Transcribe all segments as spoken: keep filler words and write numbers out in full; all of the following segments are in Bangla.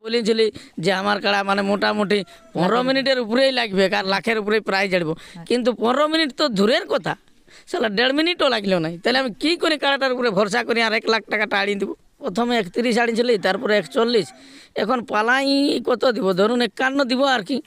বলেছিলি যে আমার কাড়া মানে মোটামুটি পনেরো মিনিটের উপরেই লাগবে আর লাখের উপরেই প্রায় জাড়বো, কিন্তু পনেরো মিনিট তো দূরের কথা, সেটা দেড় মিনিটও লাগলো নাই। তাহলে আমি কী করে কাড়াটার উপরে ভরসা করি আর এক লাখ টাকাটা আড়িয়ে দেবো? প্রথমে একত্রিশ আড়িয়েছিলি, তারপরে একচল্লিশ, এখন পালাই কত দিব? ধরুন একান্ন দিব আর কি।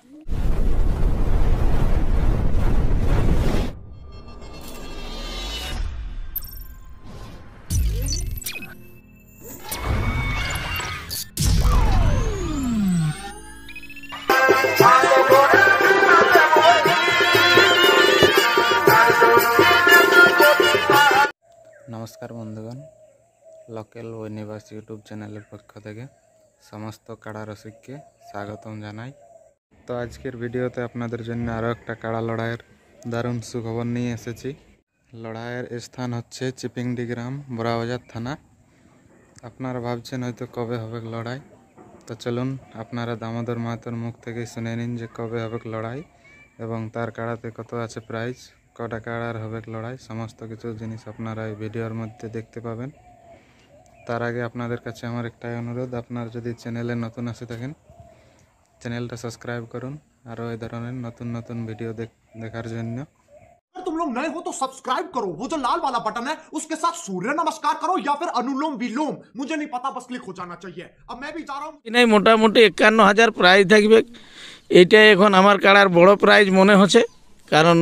নমস্কার বন্ধুগণ, লোকাল বৈনিবাস ইউটিউব চ্যানেলের পক্ষ থেকে সমস্ত কাড়া রসিককে স্বাগতম জানাই। তো আজকের ভিডিওতে আপনাদের জন্য আরও একটা কাড়া লড়াইয়ের দারুণ সুখবর নিয়ে এসেছি। লড়াইয়ের স্থান হচ্ছে চিপিংডি গ্রাম, বড়াবাজার থানা। আপনারা ভাবছেন হয়তো কবে হবে লড়াই, তো চলুন আপনারা দামোদর মাহাতোর মুখ থেকেই শুনে নিন যে কবে হবে লড়াই এবং তার কাড়াতে কত আছে প্রাইজ, কটা কাড়ার হবে লড়াই, সমস্ত কিছু জিনিস আপনারা এই ভিডিওর মধ্যে দেখতে পাবেন। তার আগে আপনাদের কাছে আমার একটাই অনুরোধ, আপনারা যদি চ্যানেলে নতুন আসে থাকেন চ্যানেলটা সাবস্ক্রাইব করুন আরও এই ধরনের নতুন নতুন ভিডিও দেখার জন্য। अगर तुम लोग नए हो तो सब्सक्राइब करो, वो जो लाल वाला बटन है उसके साथ सूर्य नमस्कार करो या फिर अनुलोम विलोम, मुझे नहीं पता, बस क्लिक हो जाना चाहिए। अब मैं भी जा रहा हूँ। নাই মোটামুটি একান্ন হাজার প্রাইজ থাকবে। এইটাই এখন আমার কাড়ার বড় প্রাইজ মনে হচ্ছে, কারণ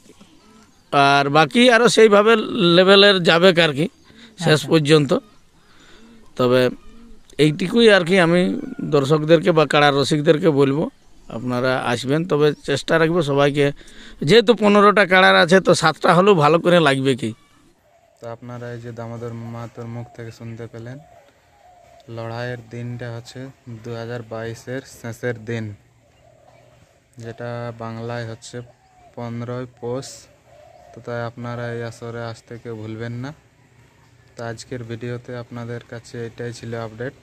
আর বাকি আরও সেইভাবে লেভেলের যাবে আর কি শেষ পর্যন্ত। তবে এইটুকুই আর কি আমি দর্শকদেরকে বা কাড়ার রসিকদেরকে বলবো, আপনারা আসবেন, তবে চেষ্টা রাখবো সবাইকে, যেহেতু পনেরোটা কাড়ার আছে তো সাতটা হলেও ভালো করে লাগবে কি। তো আপনারা এই যে দামোদর মাহাতোর মুখ থেকে শুনতে পেলেন, লড়াইয়ের দিনটা হচ্ছে দু হাজার বাইশের শেষের দিন, যেটা বাংলায় হচ্ছে পনেরোই পৌষ। তো তাই আপনারা এই আসরে আসতে কেউ ভুলবেন না। তো আজকের ভিডিওতে আপনাদের কাছে এটাই ছিল আপডেট।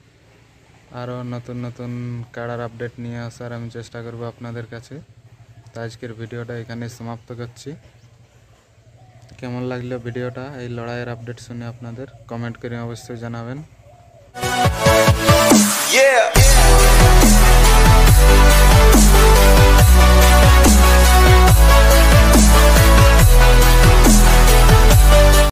আরও নতুন নতুন কাড়ার আপডেট নিয়ে আসার আমি চেষ্টা করব আপনাদের কাছে। তো আজকের ভিডিওটা এখানে সমাপ্ত করছি। কেমন লাগলো ভিডিওটা, এই লড়াইয়ের আপডেট শুনে আপনাদের কমেন্ট করে অবশ্যই জানাবেন।